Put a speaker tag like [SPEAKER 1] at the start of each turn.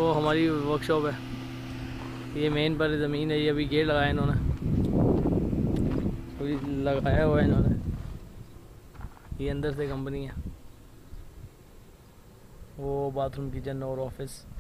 [SPEAKER 1] वो हमारी वर्कशॉप है। ये मेन पर ज़मीन है, ये अभी गेट लगाया इन्होंने, अभी लगाया हुआ है इन्होंने। ये अंदर से कंपनी है, वो बाथरूम, किचन और ऑफिस।